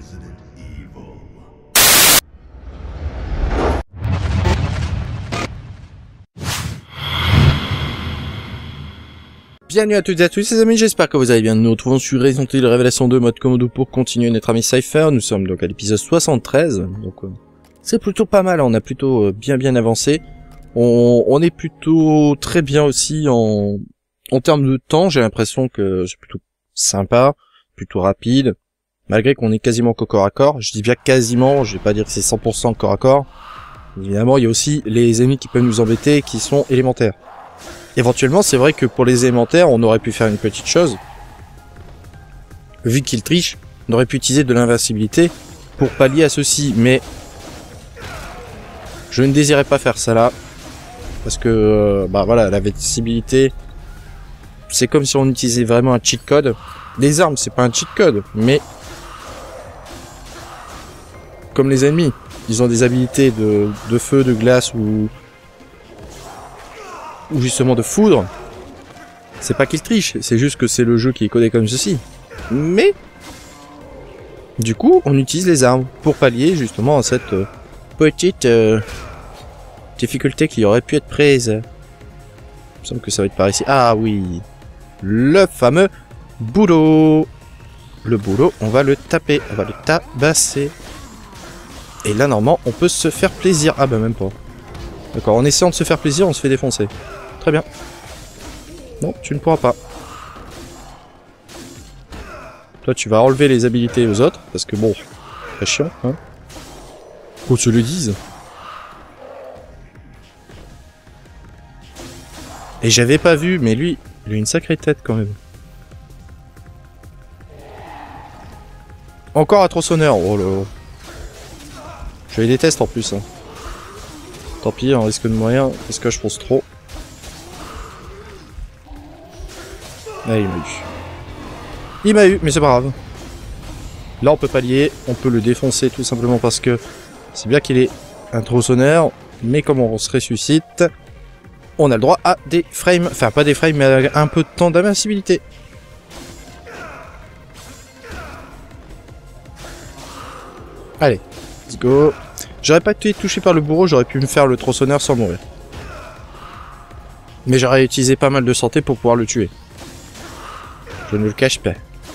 Bienvenue à toutes et à tous les amis, j'espère que vous allez bien. Nous nous retrouvons sur Resident Evil Révélation 2 mode Komodo pour continuer notre ami Cypher. Nous sommes donc à l'épisode 73, donc c'est plutôt pas mal, on a plutôt bien avancé. On est plutôt très bien aussi en termes de temps, j'ai l'impression que c'est plutôt sympa, plutôt rapide, malgré qu'on est quasiment qu'au corps à corps. Je dis bien quasiment, je vais pas dire que c'est 100% corps à corps. Évidemment, il y a aussi les ennemis qui peuvent nous embêter, qui sont élémentaires. Éventuellement, c'est vrai que pour les élémentaires, on aurait pu faire une petite chose. Vu qu'ils trichent, on aurait pu utiliser de l'invincibilité pour pallier à ceci, mais je ne désirais pas faire ça là. Parce que, bah voilà, l'invincibilité, c'est comme si on utilisait vraiment un cheat code. Les armes, c'est pas un cheat code, mais comme les ennemis, ils ont des habilités de feu, de glace ou justement de foudre, c'est pas qu'ils trichent, c'est juste que c'est le jeu qui est codé comme ceci. Mais du coup, on utilise les armes pour pallier justement à cette petite difficulté qui aurait pu être prise. Il me semble que ça va être par ici. Ah oui, le fameux boulot. Le boulot, on va le taper, on va le tabasser. Et là, normalement, on peut se faire plaisir. Ah bah même pas. D'accord, en essayant de se faire plaisir, on se fait défoncer. Très bien. Non, tu ne pourras pas. Toi, tu vas enlever les habilités aux autres, parce que bon, c'est chiant, hein. Qu'on se le dise. Et j'avais pas vu, mais lui, il a une sacrée tête quand même. Encore un tronçonneur, oh là. Je les déteste en plus, hein. Tant pis, on risque de mourir, parce que je pense trop. Ah, il m'a eu. Il m'a eu, mais c'est pas grave. Là, on peut pallier, on peut le défoncer tout simplement parce que c'est bien qu'il est un tronçonneur, mais comme on se ressuscite, on a le droit à des frames, enfin pas des frames, mais à un peu de temps d'invincibilité. Allez, let's go. J'aurais pas été touché par le bourreau, j'aurais pu me faire le tronçonneur sans mourir. Mais j'aurais utilisé pas mal de santé pour pouvoir le tuer. Je ne le cache pas.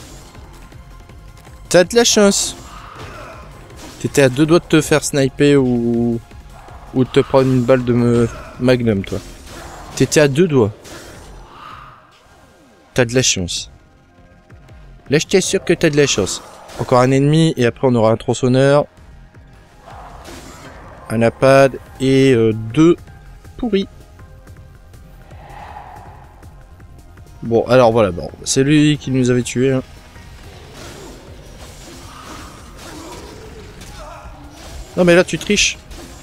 T'as de la chance. T'étais à deux doigts de te faire sniper ou de te prendre une balle de magnum, toi. T'étais à deux doigts. T'as de la chance. Là, je t'assure que t'as de la chance. Encore un ennemi et après on aura un tronçonneur. Un appad et deux pourris. Bon, alors voilà, bon, c'est lui qui nous avait tués. Hein. Non mais là tu triches.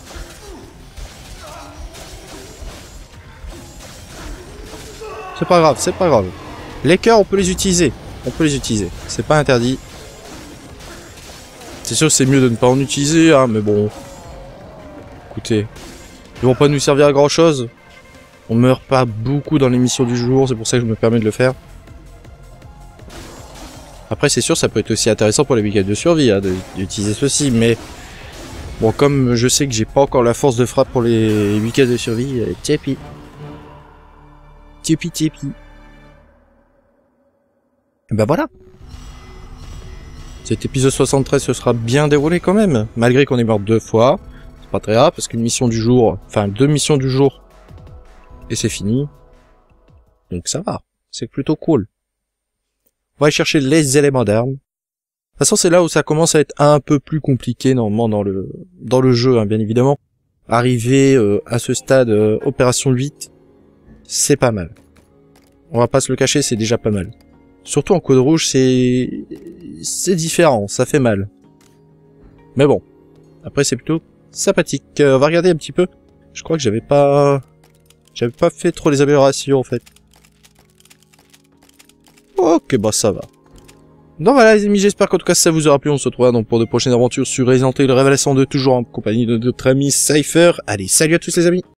C'est pas grave, c'est pas grave. Les cœurs, on peut les utiliser. On peut les utiliser. C'est pas interdit. C'est sûr que c'est mieux de ne pas en utiliser, hein, mais bon. Écoutez, ils vont pas nous servir à grand chose. On meurt pas beaucoup dans l'émission du jour, c'est pour ça que je me permets de le faire. Après c'est sûr ça peut être aussi intéressant pour les week-ends de survie hein, d'utiliser ceci, mais bon comme je sais que j'ai pas encore la force de frappe pour les week-ends de survie, tipi. Tipi. Et ben voilà. Cet épisode 73 se sera bien déroulé quand même, malgré qu'on est mort 2 fois. C'est pas très grave parce qu'une mission du jour, enfin 2 missions du jour. Et c'est fini. Donc ça va. C'est plutôt cool. On va aller chercher les éléments d'armes. De toute façon, c'est là où ça commence à être un peu plus compliqué, normalement, dans le jeu, hein, bien évidemment. Arriver à ce stade, opération 8, c'est pas mal. On va pas se le cacher, c'est déjà pas mal. Surtout en code rouge, c'est différent, ça fait mal. Mais bon. Après, c'est plutôt sympathique. On va regarder un petit peu. Je crois que j'avais pas fait trop les améliorations en fait. Ok, bah ça va. Donc voilà les amis, j'espère qu'en tout cas ça vous aura plu. On se retrouvera donc pour de prochaines aventures sur Resident Evil Révélation 2, toujours en compagnie de notre ami Cypher. Allez, salut à tous les amis.